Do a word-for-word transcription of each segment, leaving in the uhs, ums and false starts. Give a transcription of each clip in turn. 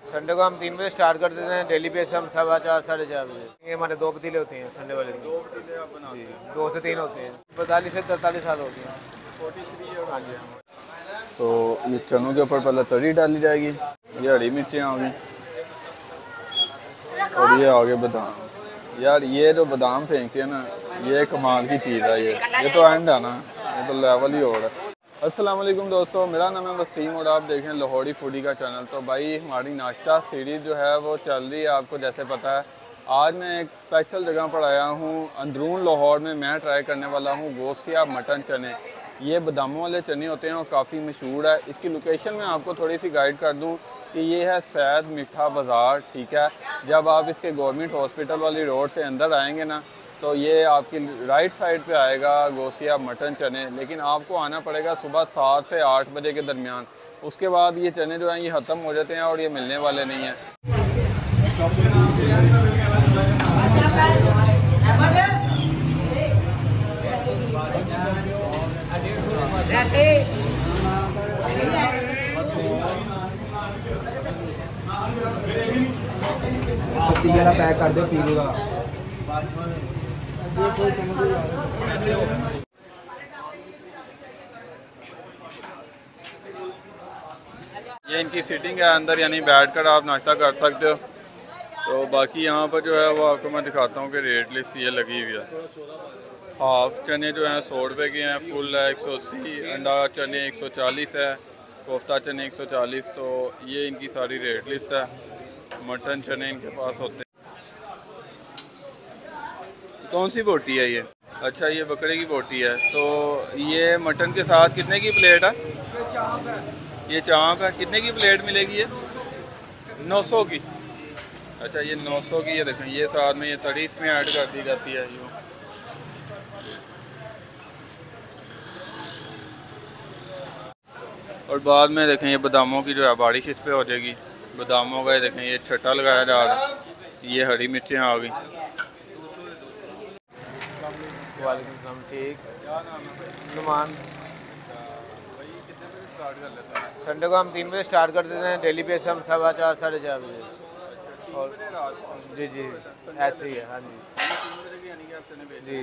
Sunday को हम तीन बजे स्टार्ट कर देते हैं, डेली बेस हम सवा चार साढ़े चार बजे। ये हमारे दो पतीले होते हैं संडे वाले दिन। दो पतीले आप बनाते हैं? दो से तीन होते हैं, पैंतालीस से तरतालीस साल होती हैं। फोर्टी थ्री और हाँ जी। तो ये चनों के ऊपर पहले तरी डाली जाएगी, ये हरी मिर्चें आ गई और ये आगे बादाम। यार ये जो बादाम फेंकते हैं ना, ये कमाल की चीज़ है। ये ये तो एंड है ना, ये तो लेवल ही और है। अस्सलाम वालेकुम दोस्तों, मेरा नाम है वसीम और आप देख रहे हैं लाहौरी फूडी का चैनल। तो भाई हमारी नाश्ता सीरीज़ जो है वो चल रही है, आपको जैसे पता है। आज मैं एक स्पेशल जगह पर आया हूँ अंदरून लाहौर में। मैं ट्राई करने वाला हूँ गोसिया मटन चने। ये बादामों वाले चने होते हैं और काफ़ी मशहूर है। इसकी लोकेशन मैं आपको थोड़ी सी गाइड कर दूँ कि ये है सैद मीठा बाज़ार, ठीक है। जब आप इसके गवर्नमेंट हॉस्पिटल वाली रोड से अंदर आएंगे ना, तो ये आपकी राइट साइड पे आएगा गोसिया मटन चने। लेकिन आपको आना पड़ेगा सुबह सात से आठ बजे के दरमियान। उसके बाद ये चने जो हैं ये ख़त्म हो जाते हैं और ये मिलने वाले नहीं हैं। पैक कर दो पीलू का। ये इनकी सीटिंग है अंदर, यानी बैठ कर आप नाश्ता कर सकते हो। तो बाकी यहाँ पर जो है वो आपको मैं दिखाता हूँ कि रेट लिस्ट ये लगी हुई है। हाफ चने जो हैं सौ रुपये के हैं, फुल है एक सौ अस्सी, अंडा चने एक सौ चालीस है, कोफ्ता चने एक सौ चालीस। तो ये इनकी सारी रेट लिस्ट है। मटन चने इनके पास होते हैं। कौन सी बोटी है ये? अच्छा, ये बकरे की बोटी है। तो ये मटन के साथ कितने की प्लेट है? ये चाँप है। कितने की प्लेट मिलेगी ये? नौ सौ की। अच्छा, ये नौ सौ की। ये देखें, ये साथ में ये तड़ी इसमें ऐड कर दी जाती है यूँ। और बाद में देखें ये बादामों की जो है बारिश इस पे हो जाएगी। बादामों का ये देखें ये छट्टा लगाया जा रहा है। ये हरी मिर्चें आ गई। वालेकुम सलाम। ठीक, क्या नाम है? नुमान। भाई कितने बजे स्टार्ट कर लेते हैं? संडे को हम तीन बजे स्टार्ट कर देते हैं, डेली बेस हम सवा चार साढ़े चार बजे। और जी जी ऐसे ही है। हाँ जी जी।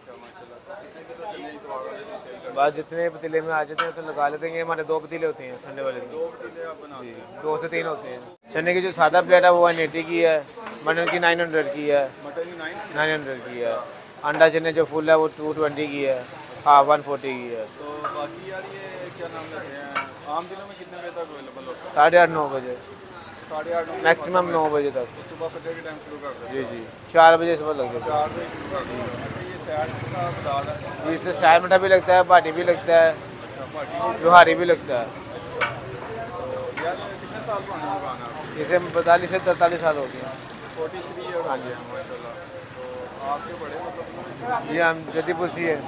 बस जितने पतीले में आ जाते हैं तो लगा लेते हैं। हमारे दो पतीले होते हैं संडे वाले दिन। दो पतीले आप बनाते हैं? दो से तीन होते हैं। चने की जो सादा प्लेट है वो वन एटी की है, मटन की नाइन हंड्रेड की है। मटन की नाइन हंड्रेड की है। अंडा चने जो फुल है वो टू ट्वेंटी की है। हाँ, वन फोर्टी की है। तो बाकी यार ये क्या नाम लेते हैं, आम दिनों में कितने बजे तक अवेलेबल होता है? साढ़े आठ नौ बजे, साढ़े आठ मैक्सिमम नौ बजे तक। तो सुबह फजर के टाइम शुरू कर देते हैं? जी जी, चार बजे सुबह लग जाता चार बजे शुरू कर देते हैं। अच्छा, ये सैर का बाजार है? है। इससे शाही मीठा भी लगता है, पार्टी भी लगता है, अच्छा, पार्टी जोहारी भी लगता है। तो यार कितने साल पुरानी दुकान है आपकी? इसे पैंतालीस से तरतालीस साल हो गए। फोर्टी थ्री ईयर हो गए हैं माशाल्लाह। तो आपके बड़े मतलब जी हम जदीपुर से है।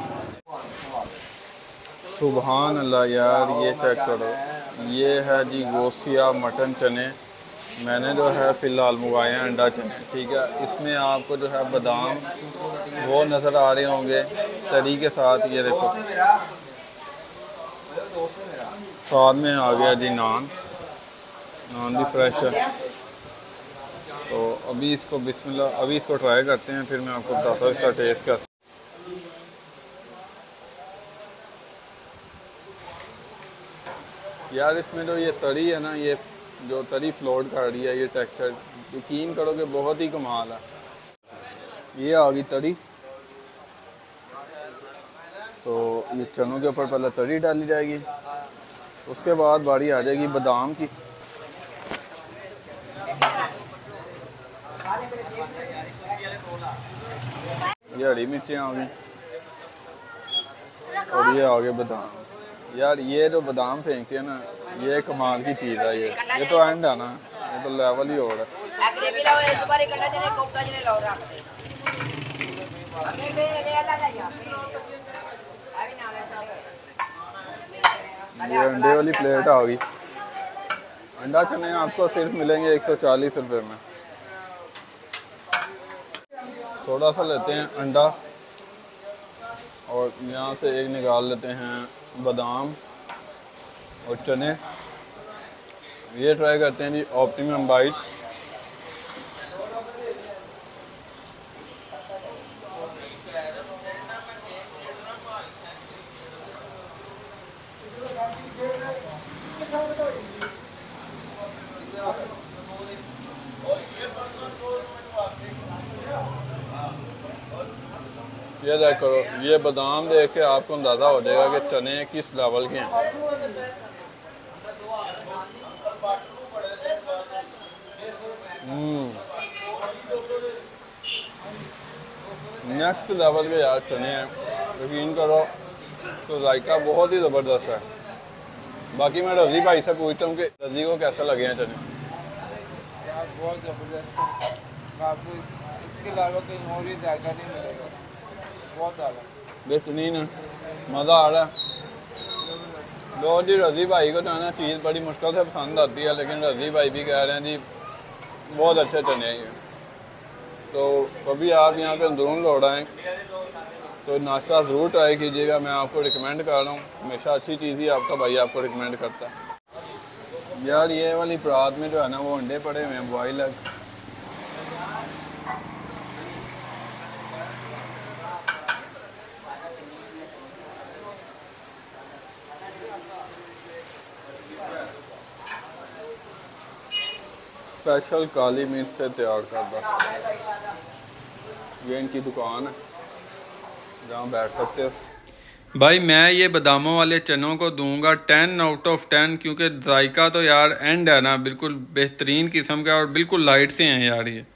सुभान अल्लाह यार, ये चेक करो। ये है जी गोसिया मटन चने। मैंने जो है फ़िलहाल मंगवाए हैं अंडा चने, ठीक है। इसमें आपको जो है बादाम वो नज़र आ रहे होंगे तरी के साथ। ये देखो साथ में आ गया जी नान। नान भी फ्रेश है। तो अभी इसको बिस्मिल्लाह अभी इसको ट्राई करते हैं, फिर मैं आपको बताता हूँ इसका टेस्ट कैसा। यार इसमें जो ये तरी है ना, ये जो तरी फ्लोट कर रही है, ये टेक्सचर यकीन करोगे बहुत ही कमाल है। ये आ गई तरी। तो ये चनों के ऊपर पहले तरी डाली जाएगी, उसके बाद बारी आ जाएगी बादाम की। ये हरी मिर्चें आ गई और ये आगे बादाम। यार ये जो बादाम फेंकते हैं ना, ये कमाल की चीज़ है। ये ये तो एंड है ना, ये तो लेवल ही और है। ये अंडे वाली प्लेट आ गई। अंडा चने आपको सिर्फ मिलेंगे एक सौ चालीस रुपये में। थोड़ा सा लेते हैं अंडा और यहाँ से एक निकाल लेते हैं बादाम और चने। ये ट्राई करते हैं जी ऑप्टिमम बाइट। ये देख करो, ये बादाम देख के आपको अंदाज़ा हो जाएगा कि चने किस लेवल के हैं। नेक्स्ट लेवल के यार चने हैं, यकीन करो तो जायका बहुत ही ज़बरदस्त है। बाकी मैं रज़ी भाई से पूछता हूँ कि रज़ी को कैसे लगे हैं चने। यार बहुत ज़बरदस्त है, आपको इसके अलावा कहीं और भी जायका नहीं मिलेगा, बहुत ज़्यादा बेहतरीन है, मज़ा आ रहा है। लो जी, रज़ी भाई को जो है ना चीज़ बड़ी मुश्किल से पसंद आती है, लेकिन रज़ी भाई भी कह रहे हैं जी बहुत अच्छे चने हैं। तो कभी आप यहाँ पे अंदरून लौट आएँ तो नाश्ता ज़रूर ट्राई कीजिएगा, मैं आपको रिकमेंड कर रहा हूँ। हमेशा अच्छी चीज़ ही आपका भाई आपको रिकमेंड करता है। यार ये वाली परात में जो है ना वो अंडे पड़े हुए हैं बॉयल एग। स्पेशल काली मिर्च से तैयार करता, ये इनकी दुकान है जहाँ बैठ सकते हो। भाई मैं ये बादामों वाले चनों को दूंगा टेन आउट ऑफ टेन, क्योंकि जायका तो यार एंड है ना, बिल्कुल बेहतरीन किस्म का और बिल्कुल लाइट से हैं यार ये।